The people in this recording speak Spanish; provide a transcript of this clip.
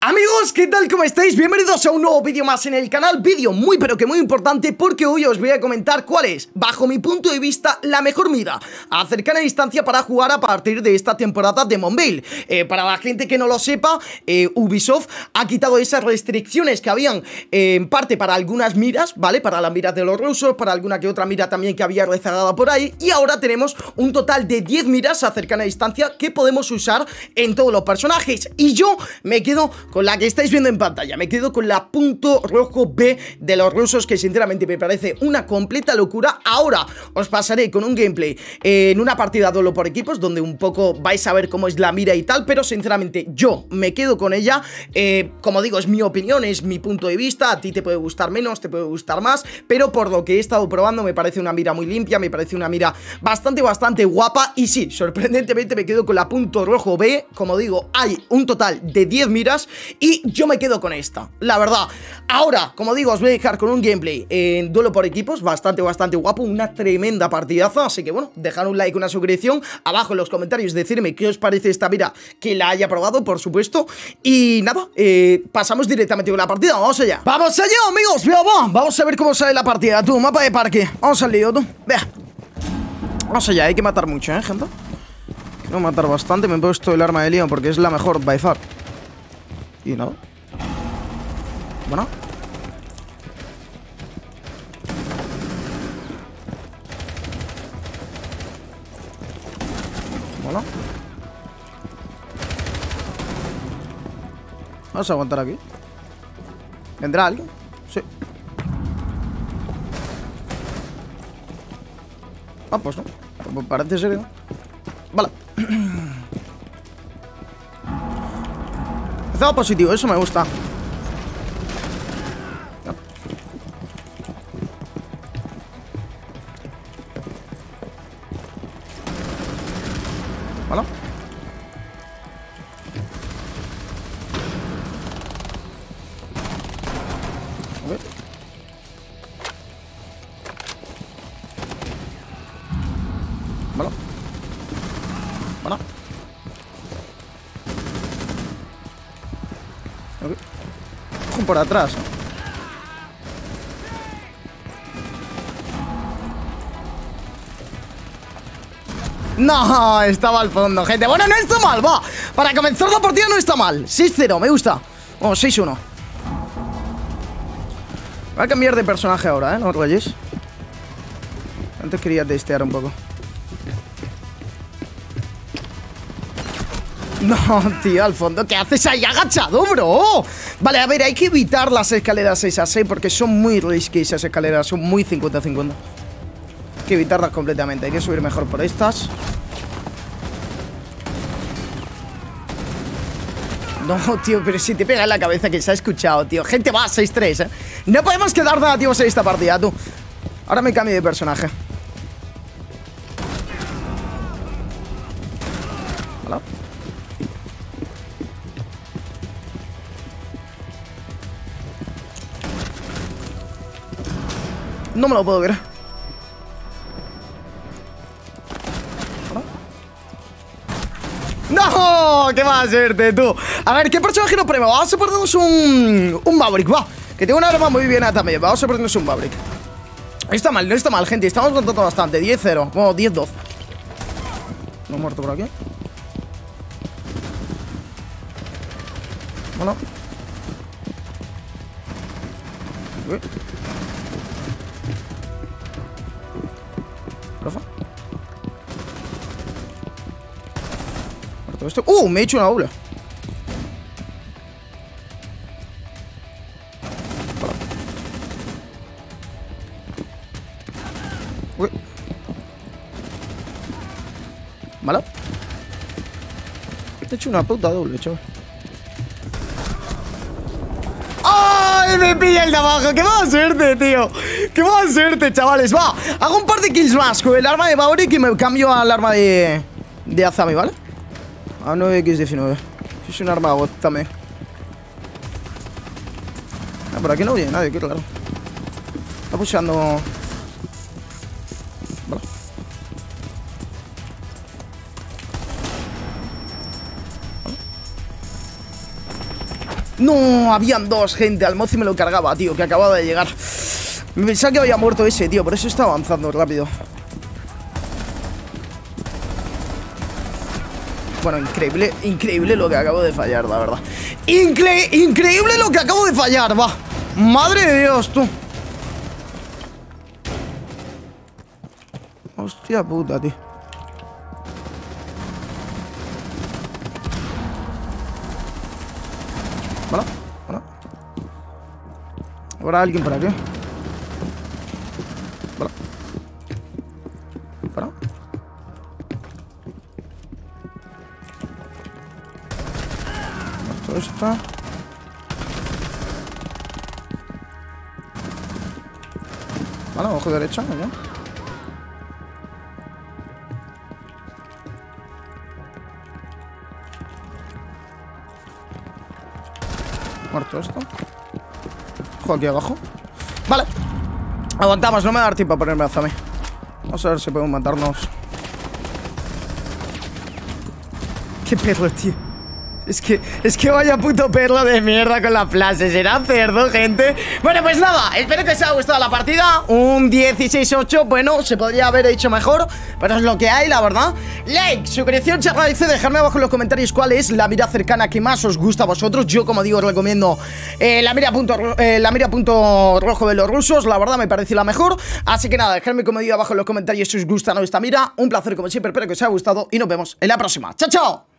Amigos, ¿qué tal? ¿Cómo estáis? Bienvenidos a un nuevo vídeo más en el canal. Vídeo muy pero que muy importante porque hoy os voy a comentar cuál es, bajo mi punto de vista, la mejor mira a cercana distancia para jugar a partir de esta temporada de Monveil. Para la gente que no lo sepa, Ubisoft ha quitado esas restricciones que habían en parte para algunas miras, ¿vale? Para las miras de los rusos, para alguna que otra mira también que había rezagada por ahí. Y ahora tenemos un total de 10 miras a cercana distancia que podemos usar en todos los personajes. Y yo me quedo con la que estáis viendo en pantalla, me quedo con la punto rojo B de los rusos, que sinceramente me parece una completa locura. Ahora os pasaré con un gameplay en una partida duelo por equipos, donde un poco vais a ver cómo es la mira y tal, pero sinceramente yo me quedo con ella. Como digo, es mi opinión, es mi punto de vista, a ti te puede gustar menos, te puede gustar más, pero por lo que he estado probando me parece una mira muy limpia, me parece una mira bastante guapa. Y sí, sorprendentemente me quedo con la punto rojo B. Como digo, hay un total de 10 miras y yo me quedo con esta, la verdad. Ahora, como digo, os voy a dejar con un gameplay en duelo por equipos bastante guapo, una tremenda partidaza. Así que bueno, dejad un like, una suscripción, abajo en los comentarios decirme qué os parece esta mira, que la haya probado, por supuesto. Y nada, pasamos directamente con la partida, vamos allá. ¡Vamos allá, amigos! Vamos a ver cómo sale la partida, tú, mapa de parque. Vamos al lío, tú, vea. Vamos allá, hay que matar mucho, gente. Quiero matar bastante, me he puesto el arma de Leon porque es la mejor, by far. Y nada. Bueno. Bueno. Vamos a aguantar aquí. ¿Vendrá alguien? Sí. Ah, pues no. Pues parece ser que no. Vale. Empezado positivo, eso me gusta. Vale. Okay. Vale. Vale. Okay. Cojo por atrás, ¿no? No, estaba al fondo, gente. Bueno, no está mal, va. Para comenzar la partida no está mal. 6-0, me gusta. Oh, 6-1. Voy a cambiar de personaje ahora, no os rayéis. Antes quería testear un poco. No, tío, al fondo, ¿qué haces ahí agachado, bro? Vale, a ver, hay que evitar las escaleras esas, porque son muy risky esas escaleras, son muy 50-50. Hay que evitarlas completamente, hay que subir mejor por estas. No, tío, pero si te pega en la cabeza que se ha escuchado, tío. Gente, va, 6-3, No podemos quedar negativos en esta partida, tú. Ahora me cambio de personaje. Hola. No me lo puedo ver. ¡No! ¡Qué mala suerte, tú! A ver, ¿qué personaje nos ponemos? Vamos a ponernos un Maverick, va. Que tengo una arma muy bien también. Vamos a ponernos un Maverick. No está mal, gente. Estamos contando bastante. 10-0. Bueno, 10-2. No he muerto por aquí. Bueno. Uy. Rafa. Esto. Me he hecho una doble. Uy. ¿Mala? He hecho una puta doble, chaval. ¡Ay! Me pilla el de abajo. ¡Qué mala suerte, tío! ¡Qué mala suerte, chavales! Va, hago un par de kills más con el arma de Maverick y me cambio al arma de Azami, ¿vale? A 9x19. Es un arma bot también. Por aquí no viene nadie, qué claro. Está pusheando. Vale. No, habían dos, gente. Al Mozi me lo cargaba, tío, que acababa de llegar. Me pensaba que había muerto ese, tío. Por eso está avanzando rápido. Bueno, increíble, increíble lo que acabo de fallar, la verdad. Increíble lo que acabo de fallar, va. Madre de Dios, tú. Hostia puta, tío. Bueno. Habrá alguien por aquí. Bueno. Esto está. Vale, ojo derecha, ¿no? Muerto esto. Ojo aquí abajo. Vale. Aguantamos, no me va a dar tiempo a ponerme a mí. Vamos a ver si podemos matarnos. Qué perro, tío. Es que vaya puto perro de mierda con la flash. ¿Será cerdo, gente? Bueno, pues nada, espero que os haya gustado la partida. Un 16-8, bueno, se podría haber hecho mejor, pero es lo que hay, la verdad. Like, suscripción, se agradece. Dejadme abajo en los comentarios cuál es la mira cercana que más os gusta a vosotros. Yo, como digo, os recomiendo la mira punto rojo de los rusos. La verdad me parece la mejor. Así que nada, dejadme, como digo, abajo en los comentarios si os gusta o no esta mira. Un placer como siempre, espero que os haya gustado y nos vemos en la próxima. ¡Chao, chao!